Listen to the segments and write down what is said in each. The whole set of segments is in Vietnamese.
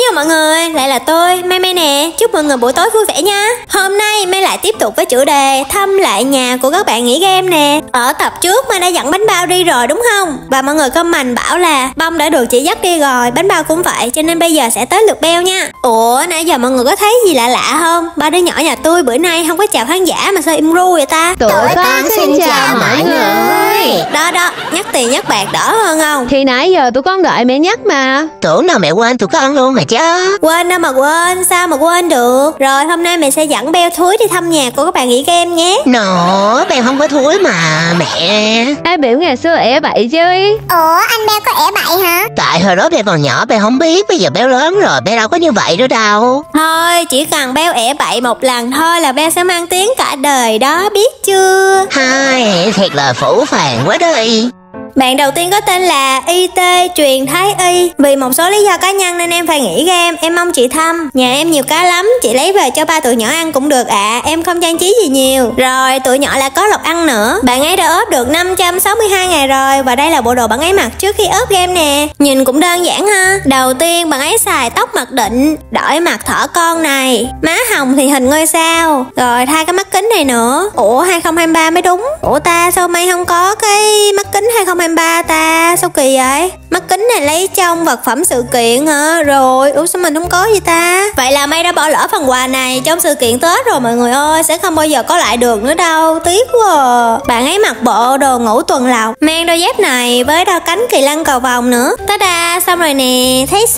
chào mọi người, lại là tôi, Mai Mai nè. Chúc mọi người buổi tối vui vẻ nha. Hôm nay Mai lại tiếp tục với chủ đề thăm lại nhà của các bạn nghỉ game nè. Ở tập trước Mai đã dẫn bánh bao đi rồi đúng không? Và mọi người comment bảo là Bông đã được chị dắt đi rồi, bánh bao cũng vậy, cho nên bây giờ sẽ tới lượt Beo nha. Ủa, nãy giờ mọi người có thấy gì lạ lạ không? Ba đứa nhỏ nhà tôi bữa nay không có chào khán giả mà sao im ru vậy ta? Tụi con xin chào mọi người. Đó, nhắc tiền nhắc bạc đỡ hơn không? Thì nãy giờ tụi con đợi mẹ nhắc mà. Tưởng nào mẹ quên tụi con luôn mà chứ. Quên đâu mà quên, sao mà quên được. Rồi hôm nay mẹ sẽ dẫn Beo thúi đi thăm nhà của các bạn nghỉ game nhé. Nổ, Beo không có thúi mà mẹ. Ai biểu ngày xưa ẻ bậy chứ. Ủa anh Beo có ẻ bậy hả? Tại hồi đó Beo còn nhỏ Beo không biết, bây giờ Beo lớn rồi Beo đâu có như vậy nữa đâu. Thôi chỉ cần Beo ẻ bậy một lần thôi là Beo sẽ mang tiếng cả đời đó, biết chưa? Hai, thiệt là phũ phàng quá đi. Bạn đầu tiên có tên là IT Truyền Thái Y. Vì một số lý do cá nhân nên em phải nghỉ game. Em mong chị thăm. Nhà em nhiều cá lắm, chị lấy về cho ba tụi nhỏ ăn cũng được ạ. Em không trang trí gì nhiều. Rồi tụi nhỏ lại có lộc ăn nữa. Bạn ấy đã ốp được 562 ngày rồi. Và đây là bộ đồ bạn ấy mặc trước khi ốp game nè. Nhìn cũng đơn giản ha. Đầu tiên bạn ấy xài tóc mặc định, đổi mặt thỏ con này, má hồng thì hình ngôi sao, rồi thay cái mắt kính này nữa. Ủa 2023 mới đúng. Ủa ta sao mày không có cái mắt kính 2023 ta? Sao kỳ vậy? Mắt kính này lấy trong vật phẩm sự kiện hả? Rồi, ủa sao mình không có gì ta? Vậy là mày đã bỏ lỡ phần quà này trong sự kiện Tết rồi mọi người ơi. Sẽ không bao giờ có lại được nữa đâu. Tiếc quá à. Bạn ấy mặc bộ đồ ngủ tuần lộc, mang đôi dép này với đôi cánh kỳ lân cầu vồng nữa. Ta-da, xong rồi nè. Thấy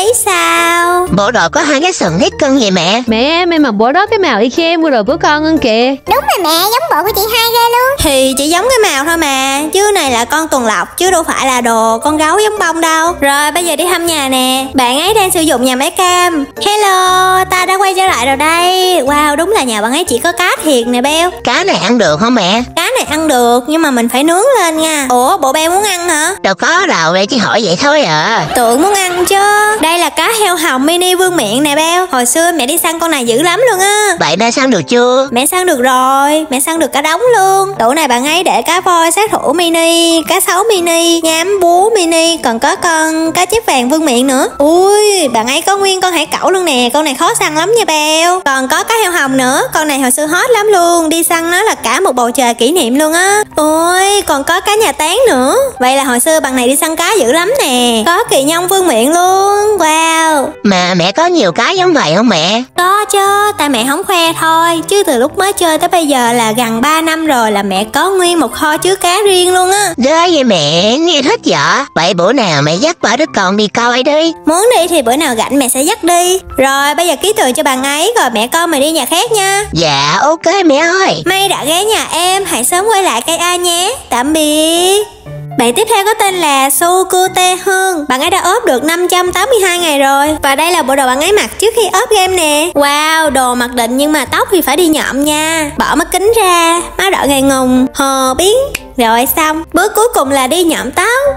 sao? Bộ đồ có hai cái sừng hết cân vậy mẹ. Mẹ em mặc bộ đó cái màu y chang bộ đồ của con hơn kìa. Đúng rồi mẹ, giống bộ của chị Hai ghê luôn. Thì chỉ giống cái màu thôi mà, chứ này là con tuần lộc chứ đâu phải là đồ con gấu giống Bông đâu. Rồi bây giờ đi thăm nhà nè. Bạn ấy đang sử dụng nhà máy cam. Hello, ta đã quay trở lại rồi đây. Wow, đúng là nhà bạn ấy chỉ có cá thiệt nè Beo. Cá này ăn được không mẹ? Cá này ăn được nhưng mà mình phải nướng lên nha. Ủa bộ Beo muốn ăn hả? Đâu có đâu, đây chỉ hỏi vậy thôi à. Tưởng muốn ăn chứ. Đây là cá heo hồng mini vương miện nè Beo. Hồi xưa mẹ đi săn con này dữ lắm luôn á. Vậy mẹ săn được chưa? Mẹ săn được rồi, mẹ săn được cả đống luôn. Tủ này bạn ấy để cá voi sát thủ mini, cá sấu mini, nhám búa mini, còn có con cá chép vàng vương miện nữa. Ui, bạn ấy có nguyên con hải cẩu luôn nè. Con này khó săn lắm nha Beo. Còn có cá heo hồng nữa. Con này hồi xưa hot lắm luôn. Đi săn nó là cả một bầu trời kỷ niệm luôn á. Ôi, còn có cá nhà tán nữa. Vậy là hồi xưa bạn này đi săn cá dữ lắm nè. Có kỳ nhông vương miện luôn. Wow. Mà mẹ có nhiều cá giống vậy không mẹ? Có chứ, tại mẹ không khoe thôi. Chứ từ lúc mới chơi tới bây giờ là gần 3 năm rồi là mẹ có nguyên một kho chứa cá riêng luôn á. Ghê vậy mẹ, nghe thích vậy. Vậy bữa nào mẹ dắt ba đứa con đi coi đi. Muốn đi thì bữa nào rảnh mẹ sẽ dắt đi. Rồi bây giờ ký tiền cho bạn ấy rồi mẹ con mình đi nhà khác nha. Dạ ok mẹ ơi. May đã ghé nhà em, hãy sớm quay lại cây A nhé. Tạm biệt. Bạn tiếp theo có tên là Suku Tê Hương. Bạn ấy đã ốp được 582 ngày rồi. Và đây là bộ đồ bạn ấy mặc trước khi ốp game nè. Wow, đồ mặc định nhưng mà tóc thì phải đi nhộm nha. Bỏ mắt kính ra, má đỏ gầy ngùng, hò biến. Rồi xong, bước cuối cùng là đi nhộm tóc.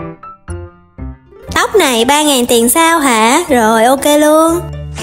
Tóc này 3.000 tiền sao hả? Rồi ok luôn.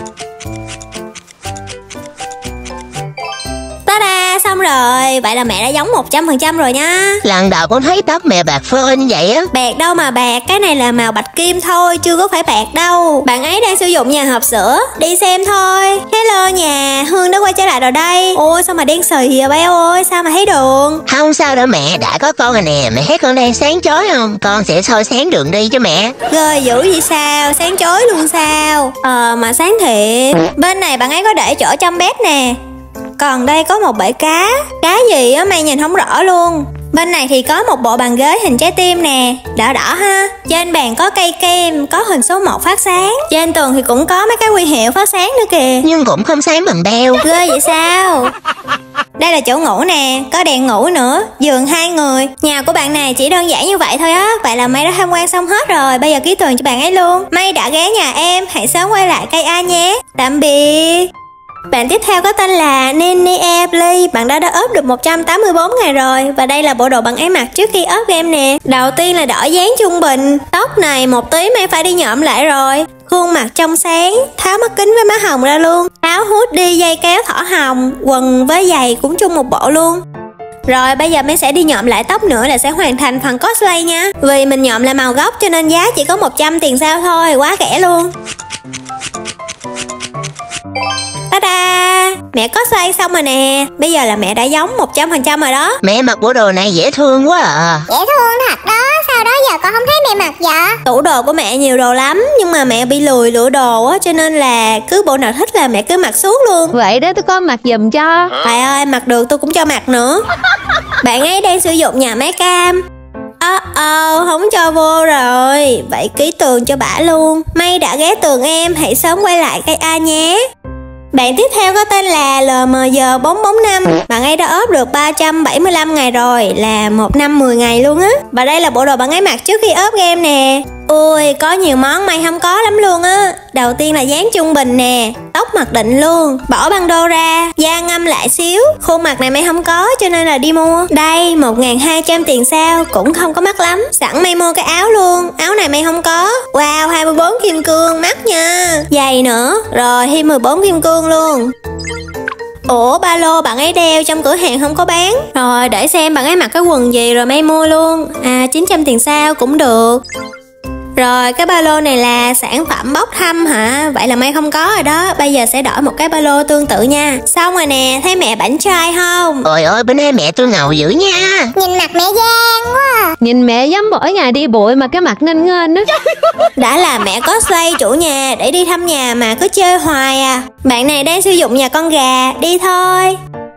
Ta-da, xong rồi. Vậy là mẹ đã giống 100% rồi nha. Lần đầu con thấy tóc mẹ bạc phơn vậy á. Bạc đâu mà bạc, cái này là màu bạch kim thôi, chưa có phải bạc đâu. Bạn ấy đang sử dụng nhà hộp sữa. Đi xem thôi. Hello nhà, Hương đã quay trở lại rồi đây. Ôi sao mà đen xì vậy Beo ơi, sao mà thấy đường? Không sao đâu mẹ, đã có con rồi nè. Mẹ thấy con đang sáng chói không? Con sẽ soi sáng đường đi cho mẹ. Ghê dữ vậy sao, sáng chói luôn sao? Mà sáng thiệt. Bên này bạn ấy có để chỗ trong bếp nè. Còn đây có một bể cá. Cá gì á mày nhìn không rõ luôn. Bên này thì có một bộ bàn ghế hình trái tim nè. Đỏ đỏ ha. Trên bàn có cây kem, có hình số 1 phát sáng. Trên tường thì cũng có mấy cái huy hiệu phát sáng nữa kìa. Nhưng cũng không sáng bằng Beo. Ghê vậy sao? Đây là chỗ ngủ nè, có đèn ngủ nữa, giường 2 người. Nhà của bạn này chỉ đơn giản như vậy thôi á. Vậy là May đã tham quan xong hết rồi. Bây giờ ký tiền cho bạn ấy luôn. May đã ghé nhà em, hãy sớm quay lại cây A nhé. Tạm biệt. Bạn tiếp theo có tên là Nene Play. Bạn đã ốp được 184 ngày rồi. Và đây là bộ đồ bạn ấy mặc trước khi ốp game nè. Đầu tiên là đỏ dáng trung bình. Tóc này một tí May phải đi nhộm lại rồi. Khuôn mặt trong sáng, tháo mắt kính với má hồng ra luôn. Áo hoodie dây kéo thỏ hồng, quần với giày cũng chung một bộ luôn. Rồi bây giờ May sẽ đi nhộm lại tóc nữa là sẽ hoàn thành phần cosplay nha. Vì mình nhộm là màu gốc cho nên giá chỉ có 100 tiền sao thôi, quá rẻ luôn. Ta-da! Mẹ có xoay xong rồi nè. Bây giờ là mẹ đã giống 100% rồi đó. Mẹ mặc bộ đồ này dễ thương quá à. Dễ thương thật đó. Sao đó giờ con không thấy mẹ mặc vậy? Tủ đồ của mẹ nhiều đồ lắm, nhưng mà mẹ bị lười lựa đồ á, cho nên là cứ bộ nào thích là mẹ cứ mặc suốt luôn. Vậy đó tụi con mặc giùm cho. Trời ơi, mặc được tôi cũng cho mặc nữa. Bạn ấy đang sử dụng nhà máy cam. Không cho vô rồi. Vậy ký tường cho bả luôn. May đã ghé tường em, hãy sớm quay lại cây A nhé. Bạn tiếp theo có tên là LMJ445. Bạn ấy đã ốp được 375 ngày rồi, là 1 năm 10 ngày luôn á. Và đây là bộ đồ bạn ấy mặc trước khi ốp game nè. Ui, có nhiều món may không có lắm luôn á. Đầu tiên là dáng trung bình nè, tóc mặc định luôn, bỏ băng đô ra, da ngâm lại xíu. Khuôn mặt này may không có cho nên là đi mua. Đây, 1.200 tiền sao, cũng không có mắc lắm. Sẵn may mua cái áo luôn, áo này may không có. Wow, 24 kim cương, mắc nha. Giày nữa, rồi thêm 14 kim cương luôn. Ủa, ba lô bạn ấy đeo trong cửa hàng không có bán. Rồi để xem bạn ấy mặc cái quần gì rồi may mua luôn. 900 tiền sao cũng được. Rồi cái ba lô này là sản phẩm bốc thăm hả? Vậy là may không có rồi đó. Bây giờ sẽ đổi một cái ba lô tương tự nha. Xong rồi nè, thấy mẹ bảnh trai không? Ôi ơi, bữa nay mẹ tôi ngầu dữ nha. Nhìn mặt mẹ gian quá à. Nhìn mẹ giống mỗi ngày đi bụi mà cái mặt nghênh nghênh á. Đã là mẹ cosplay chủ nhà để đi thăm nhà mà cứ chơi hoài à. Bạn này đang sử dụng nhà con gà, đi thôi.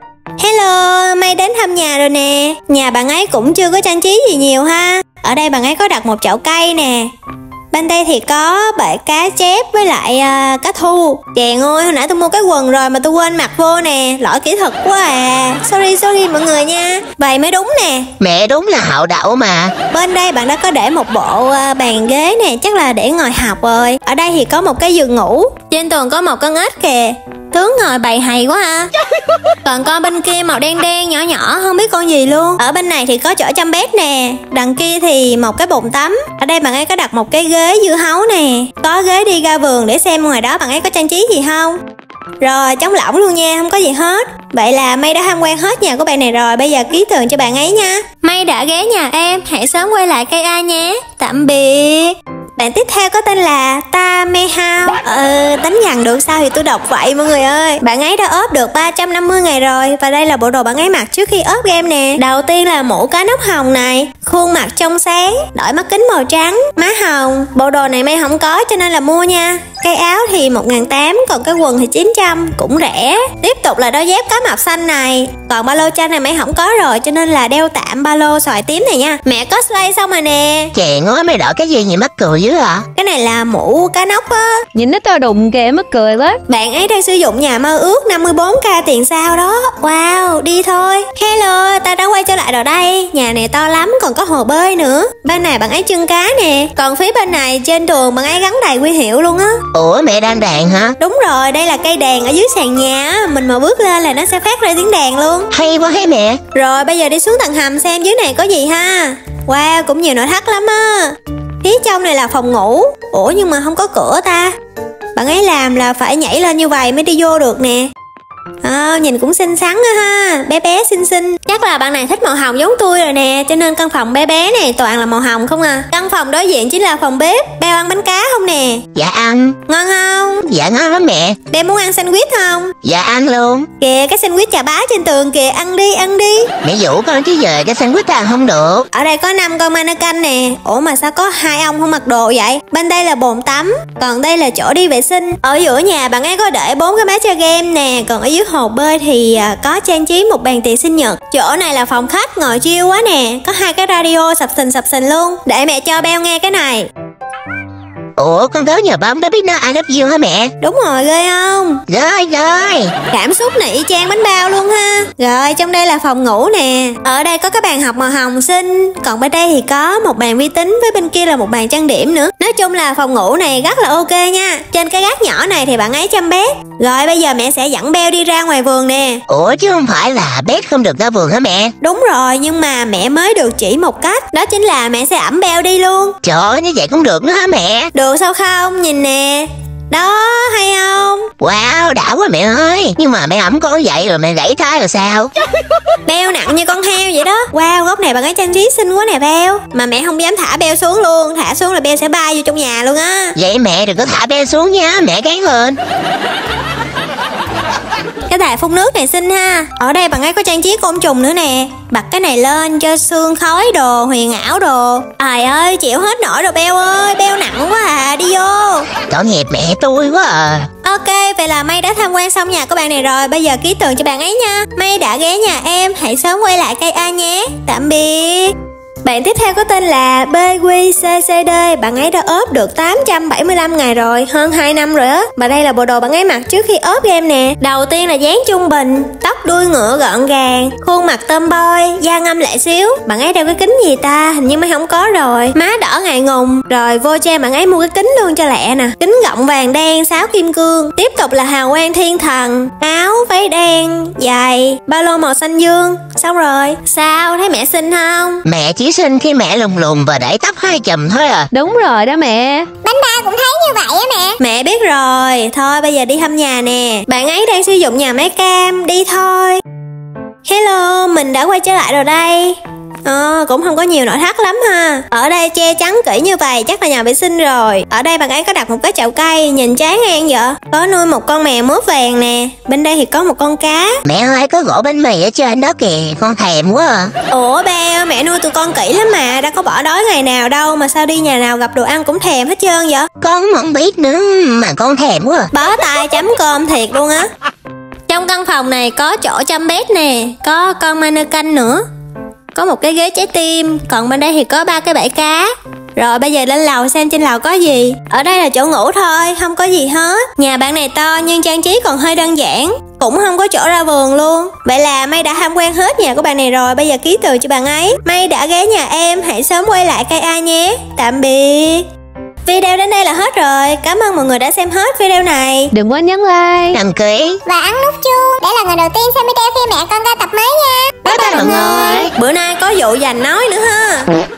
Hello, May đến thăm nhà rồi nè. Nhà bạn ấy cũng chưa có trang trí gì nhiều ha. Ở đây bạn ấy có đặt một chậu cây nè. Bên đây thì có bể cá chép với lại cá thu. Chèn ơi, hồi nãy tôi mua cái quần rồi mà tôi quên mặc vô nè. Lỗi kỹ thuật quá à. Sorry mọi người nha. Vậy mới đúng nè. Mẹ đúng là hậu đậu mà. Bên đây bạn đã có để một bộ bàn ghế nè, chắc là để ngồi học rồi. Ở đây thì có một cái giường ngủ. Trên tường có một con ếch kìa. Tướng ngồi bày hay quá ha. Còn con bên kia màu đen đen nhỏ nhỏ không biết con gì luôn. Ở bên này thì có chỗ chăm bếp nè. Đằng kia thì một cái bồn tắm. Ở đây bạn ấy có đặt một cái ghế dưa hấu nè. Có ghế đi ra vườn để xem ngoài đó bạn ấy có trang trí gì không. Rồi trống lỏng luôn nha, không có gì hết. Vậy là May đã tham quan hết nhà của bạn này rồi. Bây giờ ký tường cho bạn ấy nha. May đã ghé nhà em, hãy sớm quay lại cây A nhé. Tạm biệt. Bạn tiếp theo có tên là Tamehao. Đánh nhằn được sao thì tôi đọc vậy mọi người ơi. Bạn ấy đã ốp được 350 ngày rồi. Và đây là bộ đồ bạn ấy mặc trước khi ốp game nè. Đầu tiên là mũ cá nóc hồng này, khuôn mặt trong sáng, đội mắt kính màu trắng, má hồng. Bộ đồ này May không có cho nên là mua nha. Cái áo thì 1.800, còn cái quần thì 900, cũng rẻ. Tiếp tục là đôi dép cá mập xanh này. Còn ba lô tranh này May không có rồi cho nên là đeo tạm ba lô xoài tím này nha. Mẹ cosplay xong rồi nè. Chèn ơi, mày đội cái gì vậy mắc cười dữ hả? Cái này là mũ cá nóc á. Nhìn nó to đùng kìa, mắc cười quá. Bạn ấy đang sử dụng nhà mơ ước 54k tiền sao đó. Wow, đi thôi. Hello, ta đã quay trở lại rồi đây. Nhà này to lắm, còn có hồ bơi nữa. Bên này bạn ấy trưng cá nè. Còn phía bên này trên tường bạn ấy gắn đầy huy hiệu luôn á. Ủa, mẹ đang đàn hả? Đúng rồi, đây là cây đàn ở dưới sàn nhà á. Mình mà bước lên là nó sẽ phát ra tiếng đàn luôn. Hay quá hay mẹ. Rồi bây giờ đi xuống tầng hầm xem dưới này có gì ha. Wow, cũng nhiều nội thất lắm á. Phía trong này là phòng ngủ. Ủa nhưng mà không có cửa ta. Bạn ấy làm là phải nhảy lên như vậy mới đi vô được nè. Nhìn cũng xinh xắn á ha. Bé bé xinh xinh. Chắc là bạn này thích màu hồng giống tôi rồi nè. Cho nên căn phòng bé bé này toàn là màu hồng không à. Căn phòng đối diện chính là phòng bếp. Bao ăn bánh cá không nè? Dạ ăn. Ngon không? Dạ ngon lắm mẹ. Bé muốn ăn sandwich không? Dạ ăn luôn. Kìa cái sandwich chà bá trên tường kìa. Ăn đi ăn đi. Mẹ dụ con chứ giờ cái sandwich ăn không được. Ở đây có 5 con mannequin nè. Ủa mà sao có 2 ông không mặc đồ vậy? Bên đây là bồn tắm. Còn đây là chỗ đi vệ sinh. Ở giữa nhà bạn ấy có để 4 cái máy chơi game nè. Còn ở dưới hồ bơi thì có trang trí một bàn tiệc sinh nhật. Chỗ này là phòng khách ngồi chill quá nè. Có 2 cái radio sập sình luôn. Để mẹ cho Beo nghe cái này. Ủa con gấu nhờ bóng đã biết nói I love you hả mẹ? Đúng rồi, ghê không? Rồi. Cảm xúc này y chang bánh bao luôn ha. Rồi trong đây là phòng ngủ nè. Ở đây có cái bàn học màu hồng xinh. Còn bên đây thì có một bàn vi tính. Với bên kia là một bàn trang điểm nữa. Nói chung là phòng ngủ này rất là ok nha. Trên cái gác nhỏ này thì bạn ấy chăm bếp. Rồi bây giờ mẹ sẽ dẫn Beo đi ra ngoài vườn nè. Ủa chứ không phải là bé không được ra vườn hả mẹ? Đúng rồi, nhưng mà mẹ mới được chỉ một cách. Đó chính là mẹ sẽ ẵm Beo đi luôn. Trời ơi, như vậy cũng được nữa hả mẹ? Được sao không? Nhìn nè. Đó, hay không? Wow, đã quá mẹ ơi. Nhưng mà mẹ ẩm con vậy rồi mẹ gãy thai rồi sao? Beo nặng như con heo vậy đó. Wow, góc này bạn ấy trang trí xinh quá nè Beo. Mà mẹ không dám thả Beo xuống luôn. Thả xuống là Beo sẽ bay vô trong nhà luôn á. Vậy mẹ đừng có thả Beo xuống nha, mẹ gán lên. Cái đài phun nước này xinh ha. Ở đây bạn ấy có trang trí côn trùng nữa nè. Bật cái này lên cho sương khói đồ, huyền ảo đồ. Trời ơi, chịu hết nổi rồi Beo ơi. Beo nặng quá à, đi vô. Tội nghiệp mẹ tôi quá à. Ok, vậy là May đã tham quan xong nhà của bạn này rồi. Bây giờ ký tường cho bạn ấy nha. May đã ghé nhà em, hãy sớm quay lại cây A nhé. Tạm biệt. Bạn tiếp theo có tên là BQCCD. Bạn ấy đã ốp được 875 ngày rồi, hơn 2 năm rồi á. Và đây là bộ đồ bạn ấy mặc trước khi ốp game nè. Đầu tiên là dáng trung bình, tóc đuôi ngựa gọn gàng, khuôn mặt tomboy, da ngâm lại xíu. Bạn ấy đeo cái kính gì ta, hình như mới không có rồi. Má đỏ ngại ngùng. Rồi vô trang bạn ấy mua cái kính luôn cho lẹ nè. Kính gọng vàng đen, 6 kim cương. Tiếp tục là hào quang thiên thần, áo váy đen, giày, ba lô màu xanh dương. Xong rồi. Sao, thấy mẹ xinh không? Mẹ chỉ xinh khi mẹ lùn lùn và đẩy tóc 2 chùm thôi à. Đúng rồi đó mẹ. Bánh ba cũng thấy như vậy á mẹ. Mẹ biết rồi. Thôi bây giờ đi thăm nhà nè. Bạn ấy đang sử dụng nhà máy cam. Đi thôi. Hello, mình đã quay trở lại rồi đây. Cũng không có nhiều nội thất lắm ha. Ở đây che chắn kỹ như vậy chắc là nhà vệ sinh rồi. Ở đây bạn ấy có đặt một cái chậu cây, nhìn chán ngang vậy. Có nuôi một con mèo mướp vàng nè. Bên đây thì có một con cá. Mẹ ơi, có gỗ bánh mì ở trên đó kìa, con thèm quá à. Ủa Beo, mẹ nuôi tụi con kỹ lắm mà, đâu có bỏ đói ngày nào đâu. Mà sao đi nhà nào gặp đồ ăn cũng thèm hết trơn vậy? Con không biết nữa mà con thèm quá à. Bó tay chấm cơm thiệt luôn á. Trong căn phòng này có chỗ chăm bét nè, có con mannequin nữa, có một cái ghế trái tim, còn bên đây thì có 3 cái bể cá. Rồi bây giờ lên lầu xem trên lầu có gì. Ở đây là chỗ ngủ thôi, không có gì hết. Nhà bạn này to nhưng trang trí còn hơi đơn giản, cũng không có chỗ ra vườn luôn. Vậy là May đã tham quan hết nhà của bạn này rồi. Bây giờ ký từ cho bạn ấy. May đã ghé nhà em, hãy sớm quay lại cây A nhé. Tạm biệt. Video đến đây là hết rồi. Cảm ơn mọi người đã xem hết video này. Đừng quên nhấn like, đăng ký Và ấn nút chuông để là người đầu tiên xem video khi mẹ con ra tập mới nha. bye bye mọi người. Bữa nay có vụ dành nói nữa ha.